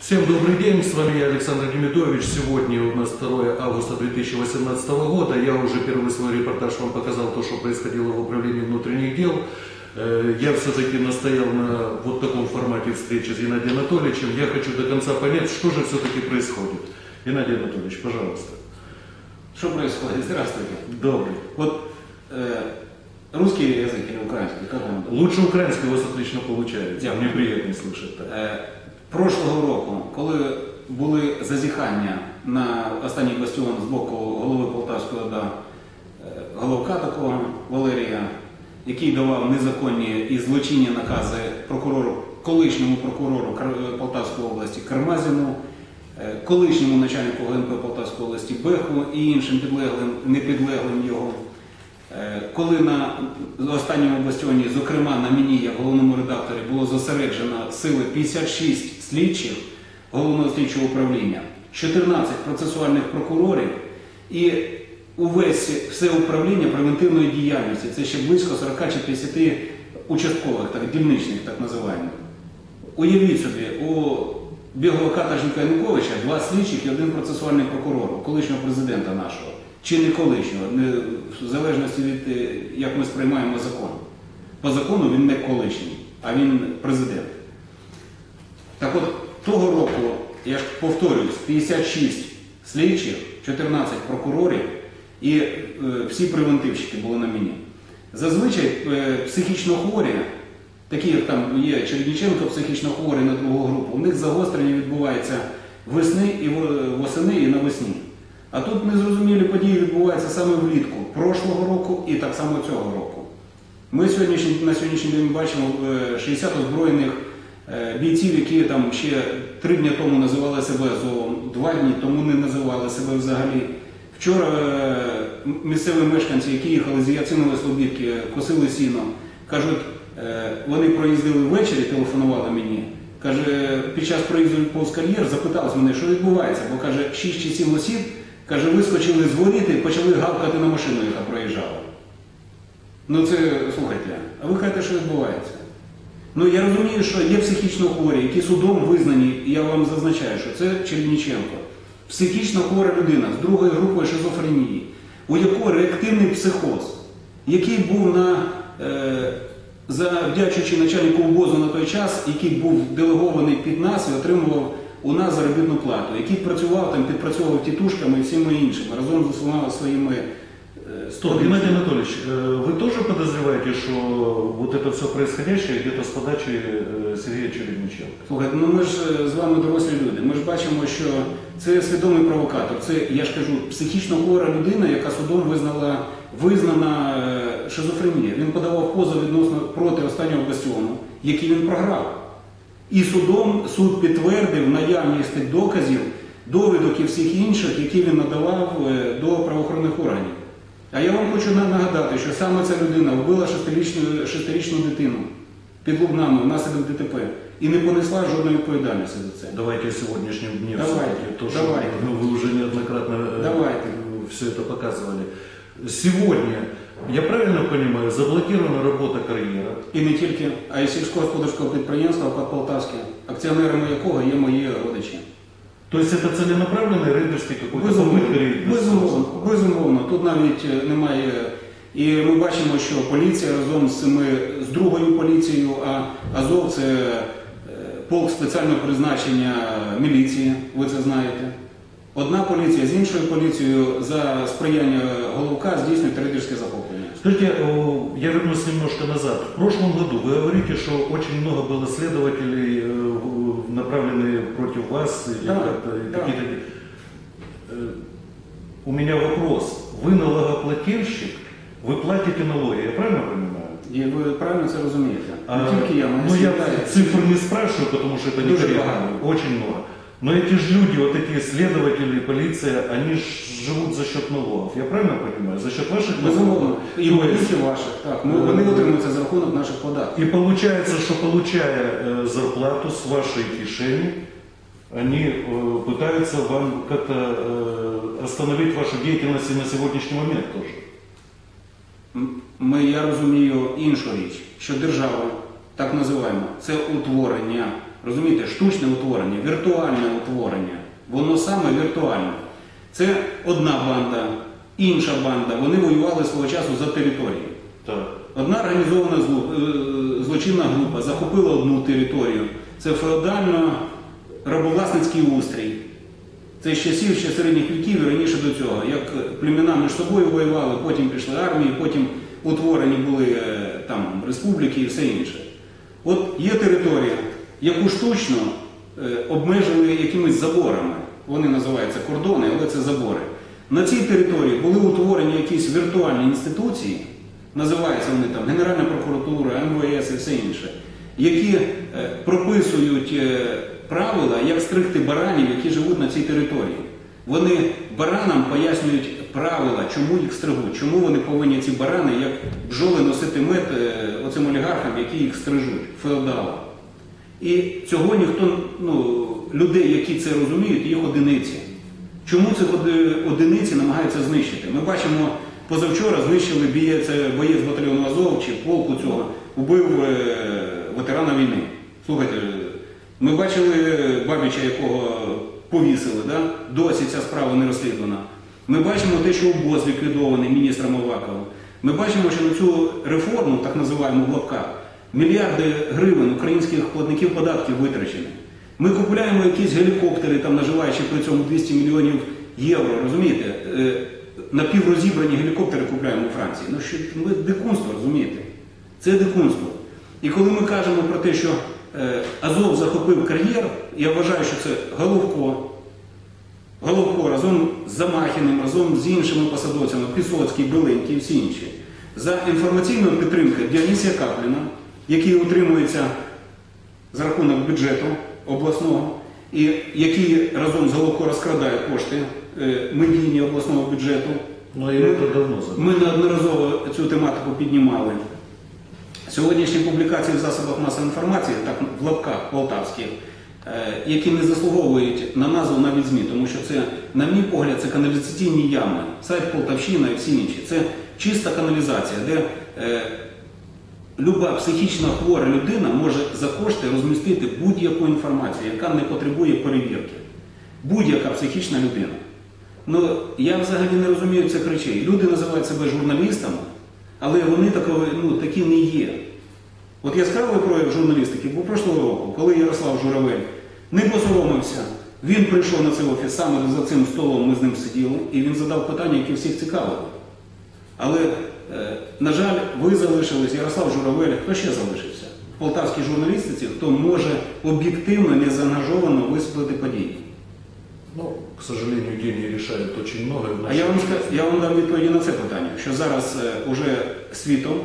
Всем добрый день, с вами я, Александр Демидович. Сегодня у нас 2 августа 2018 года. Я уже первый свой репортаж вам показал то, что происходило в управлении внутренних дел. Я все-таки настоял на вот таком формате встречи с Геннадием Анатольевичем. Я хочу до конца понять, что же все-таки происходит. Геннадий Анатольевич, пожалуйста. Что происходит? Здравствуйте. Добрый. Вот русский язык или украинский? Как он? Лучше украинский у вас отлично получается. Дякую. Мне приятно слышать так. Прошлого року, коли були зазіхання на останній бастіон з боку голови Полтавської ОДА, Головка такого Валерія, який давав незаконні і злочинні накази колишньому прокурору Полтавської області Кармазіну, колишньому начальнику ГНП Полтавської області Беху і іншим підлеглим, непідлеглим його. Коли на останньому бастіоні, зокрема на мені, як головному редакторі, було зосереджено сили 56 слідчих Головного слідчого управління, 14 процесуальних прокурорів і все управління превентивної діяльності, це ще близько 40 чи 50 участкових, дільничних, так називаємо. Уявіть собі, у Біглака та Жінка-Януковича 2 слідчих і 1 процесуальний прокурор, у колишнього президента нашого. Чи не колишнього, в залежності від, як ми сприймаємо закон. По закону він не колишній, а він президент. Так от, того року, я ж повторюсь, 56 слідчих, 14 прокурорів і всі превентивщики були на мені. Зазвичай психічно хворі, такі як там є Чередніченко, психічно хворі на другу групу, у них загострення відбувається восени і навесні. А тут незрозумілі події відбуваються саме влітку прошлого року і так само цього року. Ми на сьогоднішній день бачимо 60 озброєних бійців, які там ще 3 дні тому називали себе Азовом, 2 дні тому не називали себе взагалі. Вчора місцеві мешканці, які їхали з Яцинової Слобідки, косили сіно, кажуть, вони проїздили ввечері, телефонували мені. Каже, під час проїзду повз кар'єр запитали мене, що відбувається, бо каже, 6 чи 7 осіб, каже, вискочили з воріт і почали гавкати на машину, яка проїжджала. Ну це, слухайте, а ви кажете, що відбувається? Ну я розумію, що є психічно хворі, які судом визнані, і я вам зазначаю, що це Чередніченко. Психічно хвора людина з другою групою шизофренії, у якого реактивний психоз, який був завдячуючи начальнику УБОЗу на той час, який був делегований під нас і отримував у нас заробітну плату, який працював там, підпрацьовував тітушками і всіма іншими, разом з своїми... Стоп, Геннадий Анатольевич, вы тоже подозреваете, что вот это все происходящее где-то с подачи Сергея Чередниченка? Слухайте, ну ми ж з вами дорослі люди, ми ж бачимо, що це свідомий провокатор, це, я ж кажу, психічно хвора людина, яка судом визнана шизофренія. Він подавав позов відносно проти останнього бастіону, який він програв. І суд підтвердив наявність тих доказів, довідок і всіх інших, які він надавав до правоохоронних органів. А я вам хочу нагадати, що саме ця людина вбила 6-річну дитину під Лубнами внаслідок ДТП і не понесла жодної відповідальності за це. Давайте о сегодняшнем дне. Давайте. Вы уже неоднократно все это показывали. Сегодня, я правильно понимаю, заблокирована работа кар'єра. І не тільки, а й сільськогосподарського підприємства Полтавське, акціонерами якого є мої родичі. То есть это целенаправленный рейдерский какой-то попытка рейдерства? Безумовно. Тут навіть немає... І ми бачимо, що поліція разом з другою поліцією, а Азов – це полк спеціального призначення міліції, ви це знаєте. Одна поліція з іншою поліцією за сприяння Головка здійснюють рейдерське захоплення. Скажите, я вернусь немножко назад. В прошлом году вы говорите, что очень много было следователей, направленные против вас. Да. У меня вопрос. Вы налогоплательщик, вы платите налоги, я правильно понимаю? І ви правильно це розумієте. Не тільки я, но я цифры не спрашиваю, потому что это некорректно. Очень много. Но эти же люди, вот эти следователи, полиция, они ж живут за счет налогов. Я правильно понимаю? За счет ваших налогов? І ваших, так. Вони отримуються за рахунок наших податків. И получается, что получая зарплату с вашей кишени, они пытаются вам как-то остановить вашу деятельность и на сегодняшний момент тоже. Я розумію іншу річ, що держава, так називаємо, це утворення розумієте, штучне утворення, віртуальне утворення. Воно саме віртуальне. Це одна банда, інша банда. Вони воювали свого часу за територію. Так. Одна організована злочинна група захопила одну територію. Це феодально-рабовласницький устрій. Це з часів ще середніх віків і раніше до цього. Як племена між собою воювали, потім пішли армії, потім утворені були там республіки і все інше. От є територія, яку штучно обмежили якимись заборами. Вони називаються кордони, але це забори. На цій території були утворені якісь віртуальні інституції, називаються вони там Генеральна прокуратура, МВС і все інше, які прописують правила, як стригти баранів, які живуть на цій території. Вони баранам пояснюють правила, чому їх стригуть, чому вони повинні ці барани, як бджоли, носити мед оцим олігархам, які їх стрижуть, феодалам. І цього ніхто, людей, які це розуміють, їх одиниці. Чому цих одиниці намагаються знищити? Ми бачимо, позавчора знищили боєць батальйону Азов чи полку цього, убив ветерана війни. Слухайте, ми бачили Бабіча, якого повісили, да? Досі ця справа не розслідувана. Ми бачимо те, що УБОЗ ліквідований міністром Аваковим. Ми бачимо, що на цю реформу, так називаємо в лапках, мільярди гривень українських платників податків витрачені. Ми купуємо якісь гелікоптери, там, наживаючи при цьому 200 мільйонів євро, розумієте? Напіврозібрані гелікоптери купуємо у Франції. Ми дикунство, розумієте? Це дикунство. І коли ми кажемо про те, що Азов захопив кар'єр, я вважаю, що це Головко разом з Замахіним, разом з іншими посадовцями, Пісоцький, Беленький і всі інші, за інформаційну підтримку Діонісія Капліна, який утримується за рахунок бюджету обласного, і який разом з Головко розкрадає кошти медійні обласного бюджету. Ми неодноразово цю тематику піднімали. Сьогоднішні публікації в засобах масової інформації, так в лапках полтавських, які не заслуговують на назву навіть ЗМІ, тому що це, на мій погляд, це каналізаційні ями. Сайт Полтавщина і всі інші. Це чиста каналізація, де люба психічно хвора людина може за кошти розмістити будь-яку інформацію, яка не потребує перевірки. Будь-яка психічна людина. Я взагалі не розумію цих речей. Люди називають себе журналістами, але вони такі не є. От яскравий прояв журналістики був прошлого року, коли Ярослав Журавель не посоромився. Він прийшов на цей офіс, саме за цим столом ми з ним сиділи, і він задав питання, які всіх цікавили. Але, на жаль, ви залишились, Ярослав Журавель, хто ще залишився? В полтавській журналістиці, хто може об'єктивно, незаангажовано висвітлити події. К сожалению, деньги решают очень много. А я вам дам відповіді на це питання, що зараз уже світом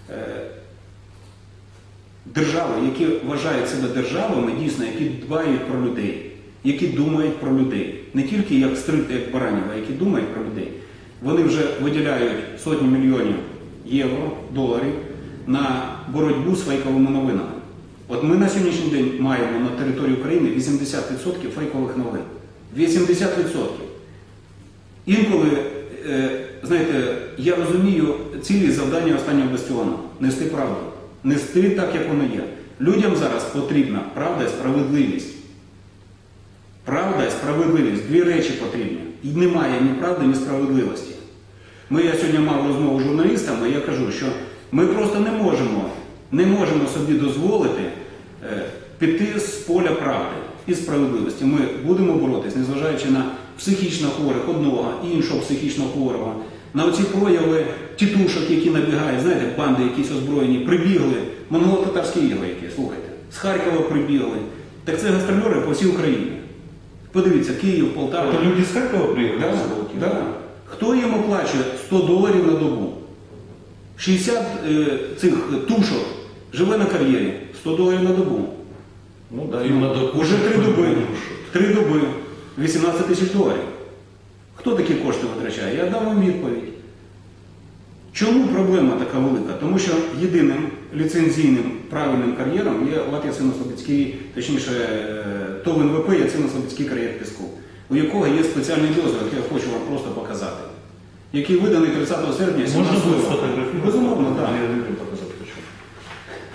держави, які вважають себе державами, дійсно, які дбають про людей, які думають про людей. Не тільки як стригти, як баранів, а які думають про людей. Вони вже виділяють сотні мільйонів євро, доларів на боротьбу з фейковими новинами. От ми на сьогоднішній день маємо на території України 80% фейкових новин. 80%. Інколи, знаєте, я розумію цілі завдання останнього бастіону – нести правду. Нести так, як воно є. Людям зараз потрібна правда і справедливість. Правда і справедливість. Дві речі потрібні. І немає ні правди, ні справедливості. Я сьогодні мав розмову з журналістами, і я кажу, що ми просто не можемо собі дозволити піти з поля правди і справедливості. Ми будемо боротись, незважаючи на психічно хворих одного, іншого психічно хворого, на оці прояви тітушок, які набігають, знаєте, банди якісь озброєні, прибігли, монголо-татарські ігли які, слухайте, з Харкова прибігли. Так це гастрольори по всій Україні. Подивіться, Київ, Полтава. Це люди з Харкова приїхали? Да. Хто їм оплачує $100 на добу? 60 цих тушок живе на кар'єрі, $100 на добу. Їм надо уже 3 доби, $18 000. Хто такі кошти витрачає? Я дам вам відповідь. Чому проблема така велика? Тому що єдиним ліцензійним правильним кар'єром є ВАТ Ясино-Слобідський, точніше, ТОВ НВП Ясино-Слобідський кар'єр піску, у якого є спеціальний дозвіл, який я хочу вам просто показати, який виданий 30 серпня 2017 року. Можна буде сфотографувати? Безумовно, так. Я не показати хочу.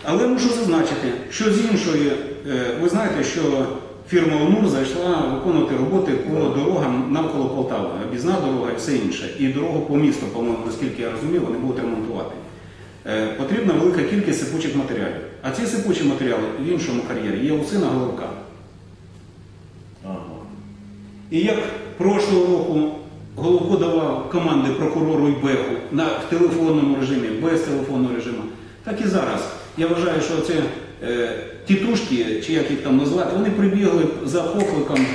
Але мушу зазначити, що з іншої, ви знаєте, що фірма ОНУР зайшла виконувати роботи по дорогам навколо Полтави, об'їзна дорога і все інше. І дорогу по місту, по-моєму, наскільки я розумів, вони будуть ремонтувати. Потрібна велика кількість сипучих матеріалів. А ці сипучі матеріали в іншому кар'єрі є у сина Головка. І як прошлого року Головко давав команди прокурору і Беху в телефонному режимі, без телефонного режиму, так і зараз. Я вважаю, що це тітушки, чи як їх там назвати, вони прибігли за покликом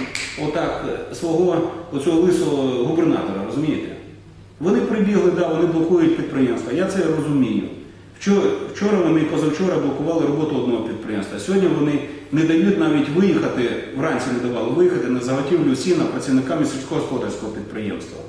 свого оцього лисого губернатора, розумієте? Вони прибігли, вони блокують підприємства, я це розумію. Вчора вони, позавчора блокували роботу одного підприємства. Сьогодні вони не дають навіть виїхати, вранці не давали виїхати на заготівлю сіна працівниками сільськогосподарського підприємства.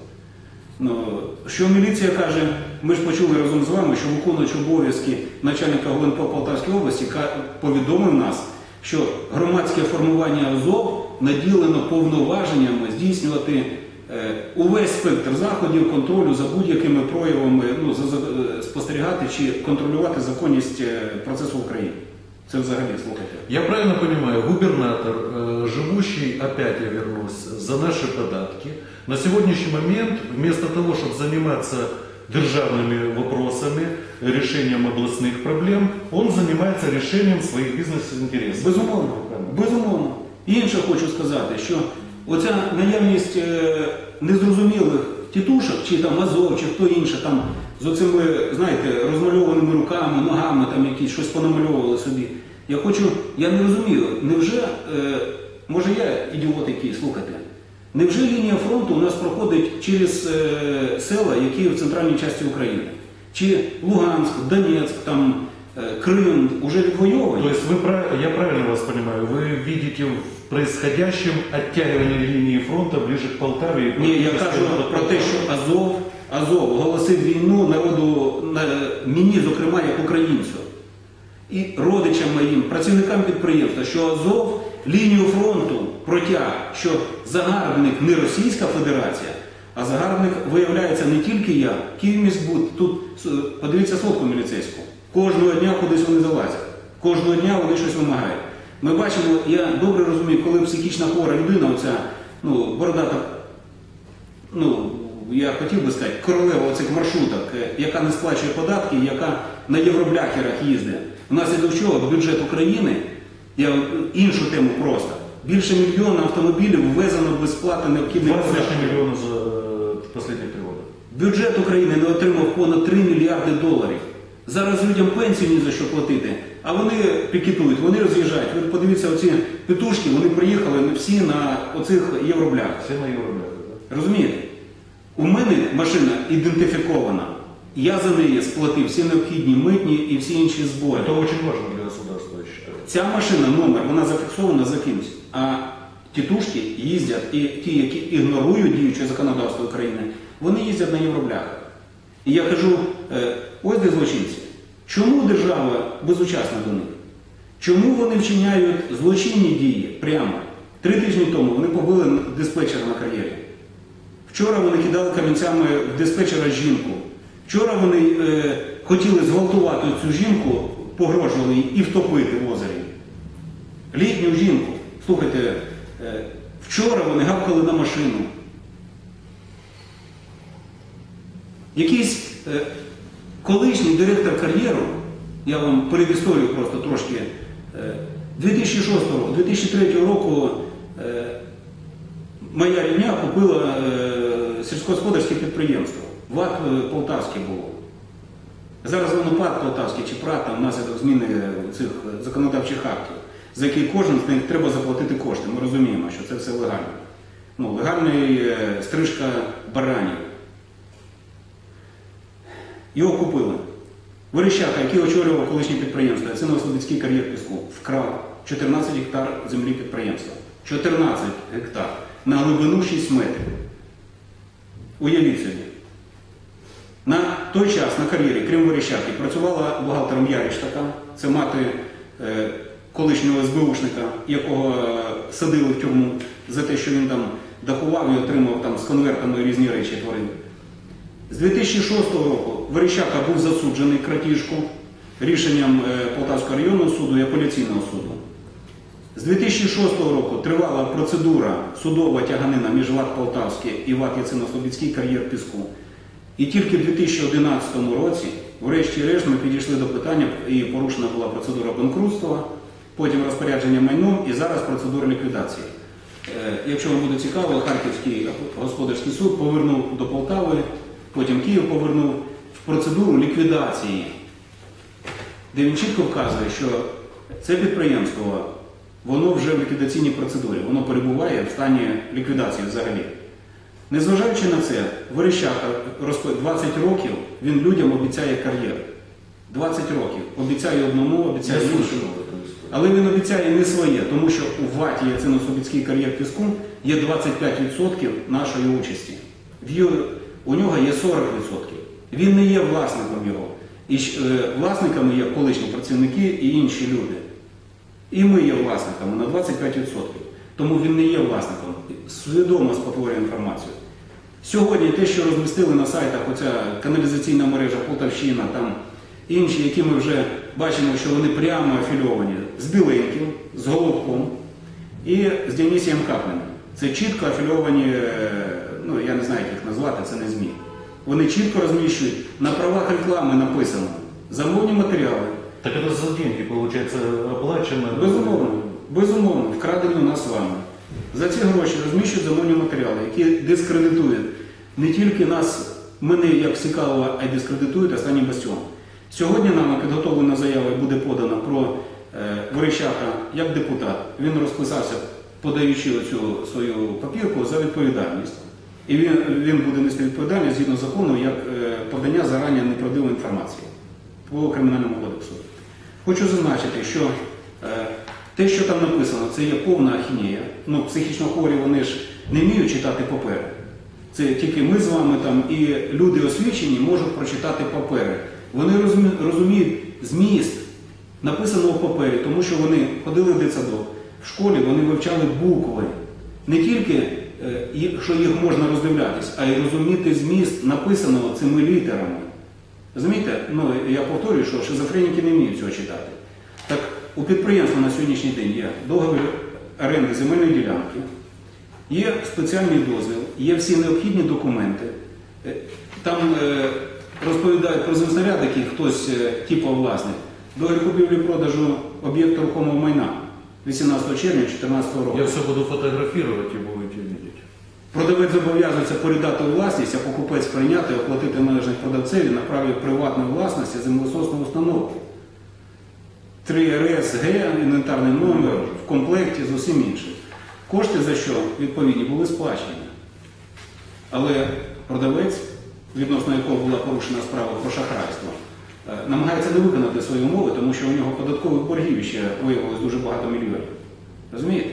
Що міліція каже, ми ж почули разом з вами, що виконуючи обов'язки начальника ГУНП Полтавської області повідомив нас, що громадське формування АЗОВ наділено повноваженнями здійснювати увесь спектр заходів контролю за будь-якими проявами, спостерігати чи контролювати законність процесу в Україні. Це взагалі, слухайте. Я правильно понимаю, губернатор, живущий, опять я вернусь, за наши податки, на сегодняшний момент, вместо того, чтобы заниматься державными вопросами, решением областных проблем, он занимается решением своих бизнес-інтересів. Безумовно. Безумовно. Інше хочу сказати, що оця наявність незрозумілих тітушок, чи там Азов, чи хто інше, там з оцими, знаєте, розмальованими руками, ногами, там якісь щось понамальовували собі. Я не розумію, невже, може я ідіот який, слухайте, невже лінія фронту у нас проходить через села, які в центральній частині України? Чи Луганськ, Донецьк, там, Крым уже відвоювані? То есть я правильно вас понимаю, вы видите в происходящем оттягивание линии фронта ближе к Полтаве? Ні, я кажу про те, що Азов оголосив війну народу, мені, зокрема, як українцю. І родичам моїм, працівникам підприємства, що Азов лінію фронту протяг, що загарбник не Російська Федерація, а загарбник виявляється не тільки я, Київміськбуд. Тут подивіться сводку міліцейську. Кожного дня кудись вони залазять. Кожного дня вони щось вимагають. Ми бачимо, я добре розумію, коли психічно хвора людина, оця, бородата, я хотів би сказати, королева оцих маршруток, яка не сплачує податки, яка на євробляхерах їздить. Внаслідок чого бюджет України, я іншу тему просто, більше 1 мільйона автомобілів ввезено без сплати необхідних податків. 20 мільйонів за останні 3 роки. Бюджет України не отримав понад 3 мільярди доларів. Зараз людям пенсію ні за що платити, а вони пікетують, вони роз'їжджають. Ви подивіться, оці петушки, вони приїхали всі на оцих євробляхах. Всі на євробляхах, так? Розумієте? У мене машина ідентифікована. Я за неї сплатив всі необхідні митні і всі інші збори. Це дуже важливо для государства, я вважаю. Ця машина, номер, вона зафіксована за кимось. А тітушки їздять, і ті, які ігнорують діюче законодавство України, вони їздять на євробляхах. І я кажу, ось де злочинці. Чому держава безучасна до них? Чому вони вчиняють злочинні дії прямо? 3 тижні тому вони побили диспетчера на кар'єрі. Вчора вони кидали камінцями в диспетчера жінку. Вчора вони хотіли зґвалтувати цю жінку, погрожували їй і втопити в озері. Літню жінку. Слухайте, вчора вони гавкали на машину. Якийсь колишній директор кар'єру, я вам передісторію просто трошки, 2003 року моя рідня купила сільськогосподарське підприємство. ВАТ Полтавське було. Зараз воно ПАТ Полтавський чи ПРАТ, там внаслідок зміни цих законодавчих актів, за які кожен з них треба заплатити кошти. Ми розуміємо, що це все легально. Легальна стрижка баранів. Його купили. Верещака, який очолював колишнє підприємство, це Новослобідський кар'єр піску, вкрав 14 гектар землі підприємства. 14 гектар. На глибину 6 метрів. Уявіть собі. На той час на кар'єрі, крім Верещаки, працювала бухгалтером Яріш така, це мати колишнього СБУшника, якого садили в тюрму за те, що він там дахував і отримав там з конвертами різні речі творив. З 2006 року Верещака був засуджений крадіжку рішенням Полтавського районного суду і апеляційного суду. З 2006 року тривала процедура судова тяганина між ВАТ Полтавське і ВАТ Яцино-Слобідський кар'єр піску. І тільки в 2011 році, врешті-решт, ми підійшли до питання, і порушена була процедура банкрутства, потім розпорядження майном і зараз процедура ліквідації. Якщо вам буде цікаво, Харківський господарський суд повернув до Полтави, потім Київ повернув в процедуру ліквідації, де він чітко вказує, що це підприємство, воно вже в ліквідаційній процедурі, воно перебуває в стані ліквідації взагалі. Незважаючи на це, Верещака 20 років він людям обіцяє кар'єр. 20 років. Обіцяє одному, обіцяє іншому. Але він обіцяє не своє, тому що у ВАТі Яцино-Слобідський кар'єр піску є 25% нашої участі. У нього є 40%. Він не є власником його. І власниками є колишні працівники і інші люди. І ми є власниками на 25%. Тому він не є власником. Свідомо спотворює інформацію. Сьогодні те, що розмістили на сайтах, оця каналізаційна мережа Полтавщина, там інші, які ми вже бачимо, що вони прямо афільовані з Біленьким, з Головком і з Діонісієм Капліним. Це чітко афільовані, ну я не знаю, як їх назвати, це не ЗМІ. Вони чітко розміщують, на правах реклами написано замовні матеріали. Так это за деньги, получается, оплачено? Безумовно, вкрадені у нас з вами. За ці гроші розміщують замовні матеріали, які дискредитують не тільки нас, мене як Сікалова, а й дискредитують останній бастіон. Сьогодні нами підготовлена заява буде подана про Верещака як депутат. Він розписався, подаючи оцю свою папірку, за відповідальність. І він буде нести відповідальність згідно закону як подання зарані неправдивої інформації по Кримінальному кодексу. Хочу зазначити, що те, що там написано, це є повна ахінея. Ну, психічно хворі, вони ж не вміють читати папери. Це тільки ми з вами там і люди освічені можуть прочитати папери. Вони розуміють зміст написаного в папері, тому що вони ходили в дитсадок, в школі вони вивчали букви. Не тільки, що їх можна роздивлятись, а й розуміти зміст написаного цими літерами. Розумієте? Ну, я повторюю, що шизофреніки не вміють цього читати. Так, у підприємства на сьогоднішній день є договір оренди земельної ділянки, є спеціальний дозвіл, є всі необхідні документи. Там розповідають про земснаряд, який хтось типу власник. Договір купівлі-продажу об'єкту рухомого майна 18 червня 2014 року. Я все буду фотографировать и будете видеть. Продавець зобов'язується передати у власність, а покупець прийняти, оплатити належність продавцеві на праві приватної власності землесосну установу. 3 РС, Г, інвентарний номер в комплекті з усім іншим. Кошти за що відповідні були сплачені. Але продавець, відносно якого була порушена справа про шахрайство, намагається не виконати свої умови, тому що у нього податкових боргів ще виявилось дуже багато мільйонів. Розумієте?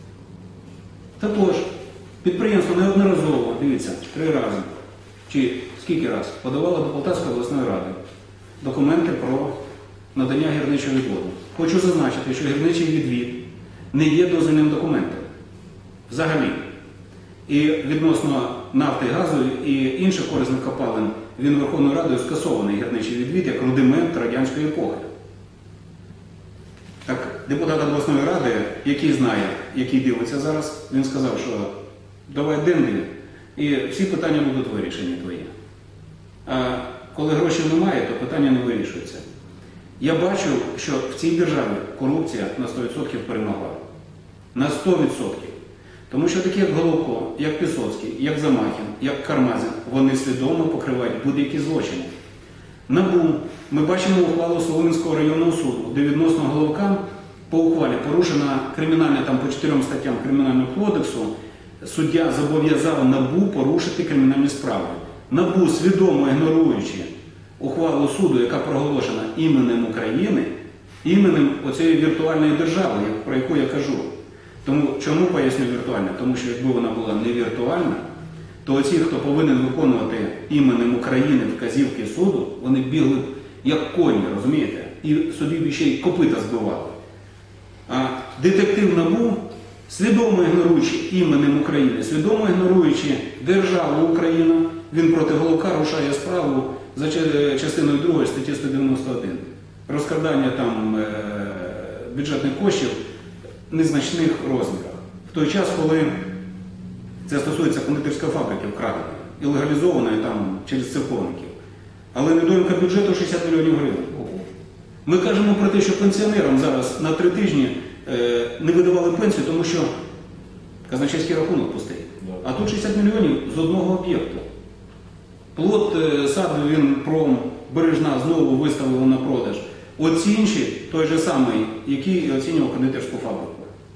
Також підприємство неодноразово, дивіться, 3 рази, чи скільки раз, подавало до Полтавської обласної ради документи про надання гірничого відводу. Хочу зазначити, що гірничий відвід не є дозвільним документом. Взагалі. І відносно нафти, газу і інших корисних копалин, він Верховною Радою скасований гірничий відвід як рудимент радянської епохи. Так, депутат обласної ради, який знає, який дивиться зараз, він сказав, що давай денди, і всі питання будуть вирішені твої. А коли грошей немає, то питання не вирішується. Я бачу, що в цій державі корупція на 100% перемогла. На 100%. Тому що такі, як Головко, як Пісоцький, як Замахін, як Кармазін, вони свідомо покривають будь-які злочини. НАБУ, ми бачимо ухвалу Солом'янського районного суду, де відносно Головка по ухвалі порушена кримінальна, там по 4 статтям Кримінального кодексу, суддя зобов'язав НАБУ порушити кримінальні справи. НАБУ, свідомо ігноруючи ухвалу суду, яка проголошена іменем України, іменем оцієї віртуальної держави, про яку я кажу. Тому чому поясню віртуальна? Тому що якби вона була не віртуальна, то оці, хто повинен виконувати іменем України вказівки суду, вони бігли б як коні, розумієте? І собі ще й копита збивали. А детектив НАБУ, свідомо ігноруючи іменем України, свідомо ігноруючи державу Україна, він проти Головка рушає справу за частиною 2 статті 191. розкрадання там бюджетних коштів в незначних розмірах. В той час, коли це стосується кондитерської фабрики вкраденої і легалізованої там через церковників. Але недоїмка бюджету 60 мільйонів гривень. Ми кажемо про те, що пенсіонерам зараз на 3 тижні не видавали пенсію, тому що казначейський рахунок пустий. А тут 60 мільйонів з одного об'єкту. Плот сад Вінпром Бережна знову виставили на продаж. Оці інші, той же самий, який оцінював кондитерську фабрику.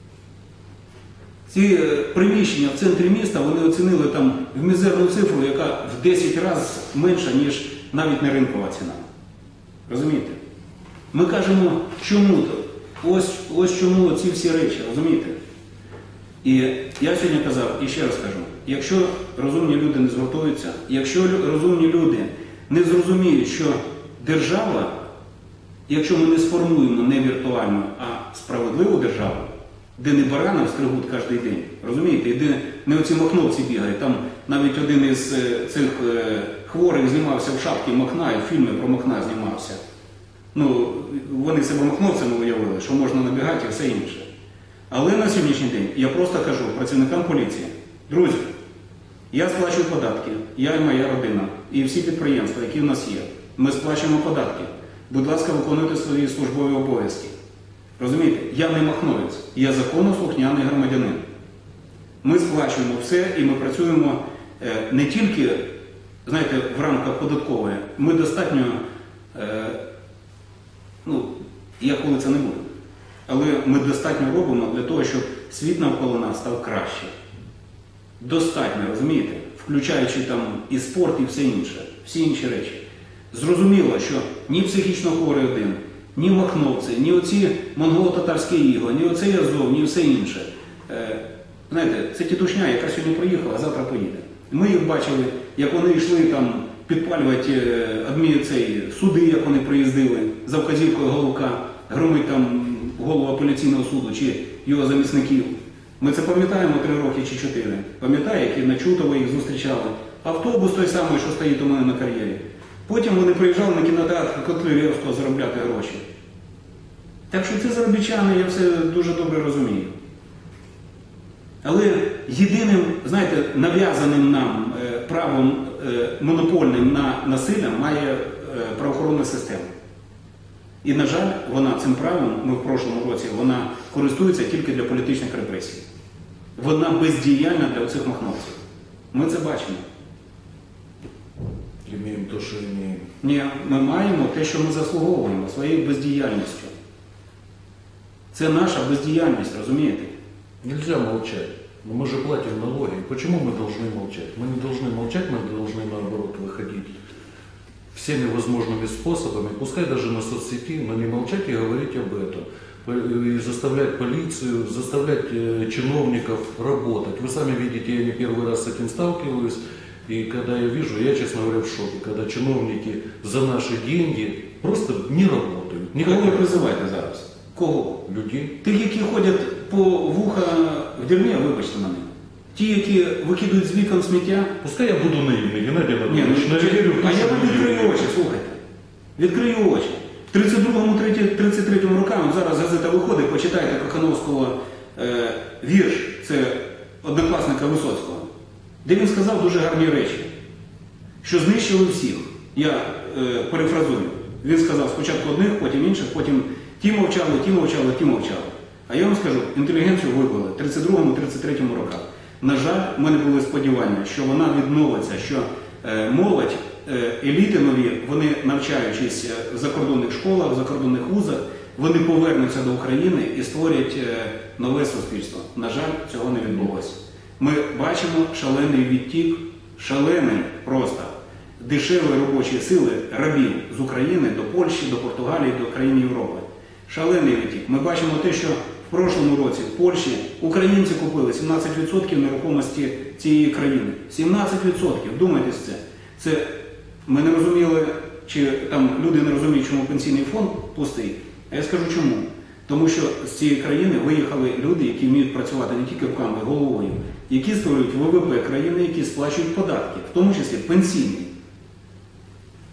Ці приміщення в центрі міста вони оцінили там в мізерну цифру, яка в 10 разів менша, ніж навіть не ринкова ціна. Розумієте? Ми кажемо, чому то? Ось чому ці всі речі, розумієте? І я сьогодні казав, і ще раз кажу, якщо розумні люди не згуртуються, якщо розумні люди не зрозуміють, що держава, якщо ми не сформуємо не віртуальну, а справедливу державу, де не баранів стригуть кожен день, розумієте, і де не оці махновці бігають, там навіть один із цих хворих знімався в шапці Махна, і в фільмі про Махна знімався. Ну, вони себе махновцями уявили, що можна набігати і все інше. Але на сьогоднішній день я просто кажу працівникам поліції, друзі, я сплачую податки, я і моя родина, і всі підприємства, які в нас є. Ми сплачуємо податки. Будь ласка, виконуйте свої службові обов'язки. Розумієте, я не махновець, я законослухняний громадянин. Ми сплачуємо все і ми працюємо не тільки, знаєте, в рамках податкової, ми достатньо, я коли це не буду, але ми достатньо робимо для того, щоб світ навколо нас став краще. Достатньо, розумієте, включаючи там і спорт, і все інше, всі інші речі. Зрозуміло, що ні психічно хворий один, ні махновці, ні оці монголо-татарські ігли, ні оцей Азов, ні все інше. Знаєте, це тітушня, яка сьогодні приїхала, а завтра поїде. Ми їх бачили, як вони йшли там підпалювати суди, як вони приїздили за вказівкою Головка, громить там голову апеляційного суду чи його замісників. Ми це пам'ятаємо 3 роки чи 4. Пам'ятаю, які на Чутово їх зустрічали. Автобус той самий, що стоїть у мене на кар'єрі. Потім вони приїжджали на кінотеатр Котляревського заробляти гроші. Так що ці заробітчани, я все дуже добре розумію. Але єдиним, знаєте, нав'язаним нам правом монопольним на насилля має правоохоронна система. І, на жаль, вона цим правом, ми в прошлому році, вона користується тільки для політичних репресій. Вона бездіяльна для оцих махновців. Ми це бачимо. Имеем то, что имеем. Ні, ми маємо те, що ми заслуговуємо своєю бездіяльністю. Це наша бездіяльність, розумієте? Нельзя молчать. Но мы же платим налоги. Почему мы должны молчать? Мы не должны молчать, мы должны наоборот выходить всеми возможными способами, пускай даже на соцсети, но не молчать и говорить об этом. И заставлять полицию, заставлять чиновников работать. Вы сами видите, я не первый раз с этим сталкиваюсь. И когда я вижу, я, честно говоря, в шоке, когда чиновники за наши деньги просто не работают. Кого ви призиваєте зараз? Кого? Людей. Тих, які ходять по вуха в деревні, вибачте мене. Ті, які викидують з вікон сміття. Пускай я буду наивный, Геннадий Ні, Анатольевич, но я верю в то, а я что вам люди відкрию верят. очі, слухайте. Відкрию очі. В 32-33 роках, зараз газета виходить, почитайте Кохановського вірш, це однокласника Висоцького, де він сказав дуже гарні речі, що знищили всіх. Я перефразую. Він сказав спочатку одних, потім інших, потім ті мовчали, ті мовчали, ті мовчали. А я вам скажу, інтелігенцію вибили в 32-33 роках. На жаль, в мене були сподівання, що вона відновиться, що молодь, еліти нові, вони навчаючись в закордонних школах, в закордонних вузах, вони повернуться до України і створять нове суспільство. На жаль, цього не відбулося. Ми бачимо шалений відтік, шалений просто, дешевої робочої сили, рабів з України до Польщі, до Португалії, до країн Європи. Шалений відтік. Ми бачимо те, що в прошлому році в Польщі українці купили 17% нерухомості цієї країни. 17%. Думайте це. Це ми не розуміли, чи там люди не розуміють, чому пенсійний фонд пустий. А я скажу чому. Тому що з цієї країни виїхали люди, які вміють працювати не тільки руками, а й головою, які створюють ВВП країни, які сплачують податки, в тому числі пенсійні.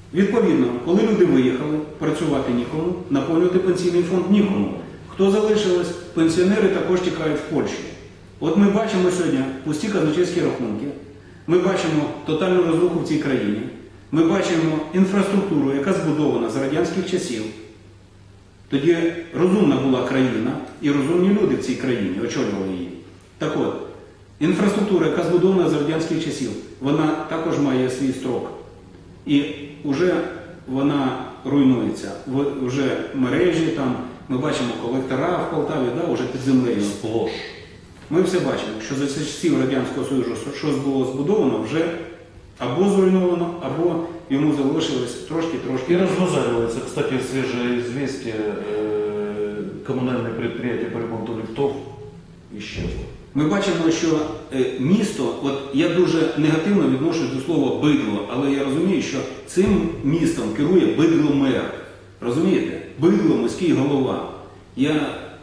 Відповідно, коли люди виїхали, працювати нікому, наповнювати пенсійний фонд нікому. Хто залишилось? Пенсіонери також тікають в Польщу. От ми бачимо сьогодні пусті казначейські рахунки, ми бачимо тотальну розруху в цій країні, ми бачимо інфраструктуру, яка збудована з радянських часів. Тоді розумна була країна і розумні люди в цій країні очолювали її. Так от, інфраструктура, яка збудована з радянських часів, вона також має свій строк. І вже вона руйнується. Вже мережі, там, ми бачимо колектора в Полтаві, да, вже під землею. Сплош. Ми все бачимо, що за часів Радянського Союзу щось було збудовано, вже або зруйновано, або йому залишилось трошки-трошки. И разбазаривается, кстати, свежее известие, коммунальное предприятие по ремонту лифтов исчезло. Ми бачимо, що місто, от я дуже негативно відношусь до слова бидло, але я розумію, що цим містом керує бидло-мер. Розумієте? Бидло, міський голова. Я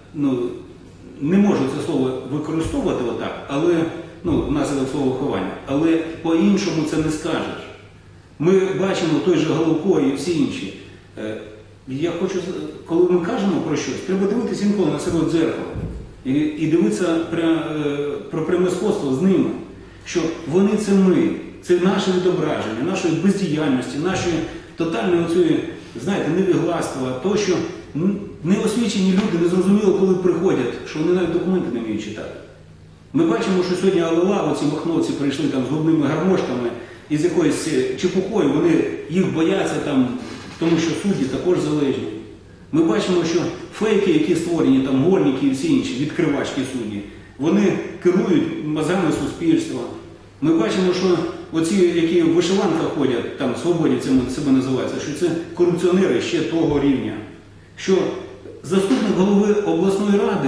не можу це слово використовувати отак, але внаслідок слова виховання. Але по-іншому це не скажеш. Ми бачимо той же Головко і всі інші. Я хочу, коли ми кажемо про щось, треба дивитися інколи на себе в дзеркало. І дивитися про пряме сходство з ними, що вони це ми, це наше відображення, нашої бездіяльності, нашої тотальної оцієї, знаєте, невігластва, того, що неосвічені люди не зрозуміло, коли приходять, що вони навіть документи не вміють читати. Ми бачимо, що сьогодні АЛЛА, оці махновці прийшли там з губними гармошками і з якоюсь чепухою, вони їх бояться там, тому що судді також залежні. Ми бачимо, що фейки, які створені, там Гольники і всі інші, відкривачки судді, вони керують мозгами суспільства. Ми бачимо, що оці, які в вишиванках ходять, там свободівці себе називаються, що це корупціонери ще того рівня. Що заступник голови обласної ради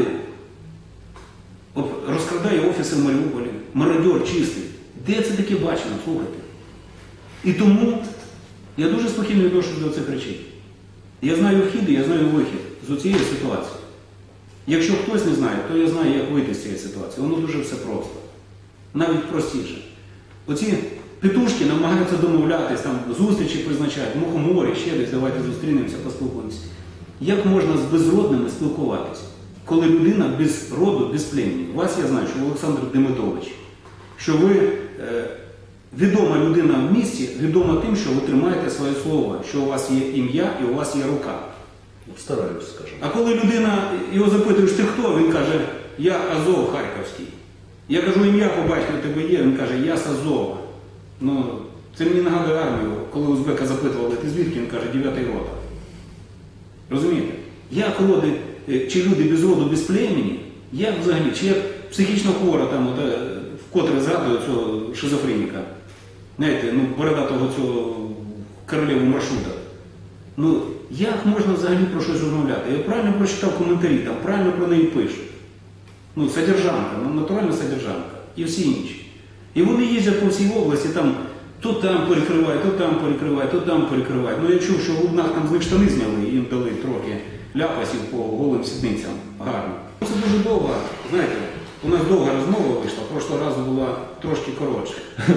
розкрадає офіси в Маріуполі, мародьор чистий. Де це таке бачено, слухайте? І тому я дуже спокійно відношусь до цих речей. Я знаю вхід, я знаю вихід з цієї ситуації. Якщо хтось не знає, то я знаю, як вийти з цієї ситуації. Воно дуже все просто. Навіть простіше. Оці петушки намагаються домовлятись, там зустрічі призначають, в Мухоморі, ще десь, давайте зустрінемося, поспілкуємося. Як можна з безродними спілкуватися, коли людина без роду, без племені? Вас я знаю, що ви Олександр Демидович, що ви відома людина в місті, відома тим, що ви тримаєте своє слово, що у вас є ім'я і у вас є рука. Стараюсь, скажем. А коли людина, його запитуєш, ти хто? Він каже, я Азов Харківський. Я кажу, ім'я по батькові тебе є, він каже, я з Азова. Це мені нагадує армію, коли узбека запитували, ти звідки? Він каже, 9-й рота. Розумієте? Як роди, чи люди без роду, без племені, як взагалі, чи як психічно хвора, там, вкотре згадує цього шизофреніка, знаєте, бородатого цього королеву маршрута. Як можна взагалі про щось розмовляти? Я правильно прочитав коментарі, там правильно про неї пишуть. Содержанка, натуральна содержанка і всі інші. І вони їздять по всій області, там то там перекривають, то там перекривають, то там перекривають. Я чув, що в Лубнах там з них штани зняли, їм дали трохи ляпасів по голим сідницям гарно. Це дуже довго, знаєте, у нас довга розмова вийшла, прошлого разу була трошки коротше.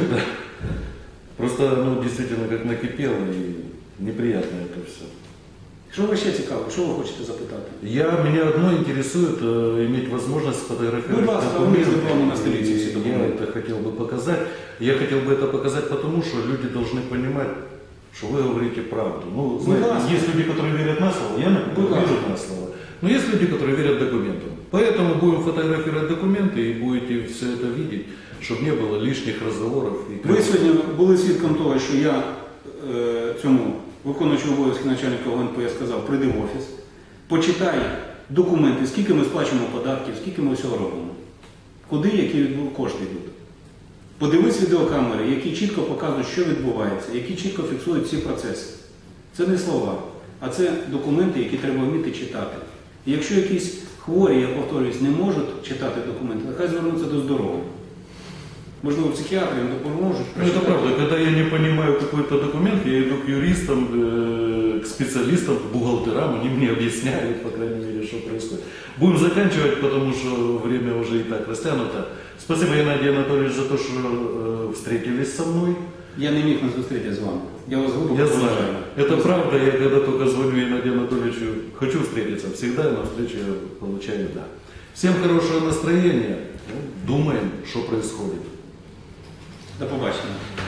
Просто, действительно, как накипело и неприятно это все. Що ви ще цікаво? Що ви хочете запитати? Меня одно интересует, иметь возможность сфотографировать документы. На столице все Я это хотел бы показать. Я хотел бы это показать потому, что люди должны понимать, что вы говорите правду. Знаете, есть люди, которые верят на слово, я, например, верю на слово. Но есть люди, которые верят документам. Поэтому будем фотографировать документы и будете все это видеть, чтобы не было лишних разговоров. Ви сьогодні були свідком того, що я цьому виконуючому обов'язки начальника ГНП сказав, прийди в офіс, почитай документи, скільки ми сплачуємо податків, скільки ми всього робимо, куди, які кошти йдуть. Подивись відеокамери, які чітко показують, що відбувається, які чітко фіксують ці процеси. Це не слова, а це документи, які треба вміти читати. І якщо якісь хворі, я повторююсь, не можуть читати документи, нехай звернуться до здоров'я. Можливо, психиатры им поможет. Это правда. Когда я не понимаю какой-то документ, я иду к юристам, к специалистам, к бухгалтерам, они мне объясняют, по крайней мере, что происходит. Будем заканчивать, потому что время уже и так растянуто. Спасибо, Геннадий Анатольевич, за то, что встретились со мной. я не міг не зустрітися з вами. Я вас глибоко Я знаю. поважаю. Это правда, я когда только звоню Геннадию Анатольевичу, хочу встретиться, всегда на встречу я получаю «да». Всем хорошего настроения, думаем, что происходит. До побачення.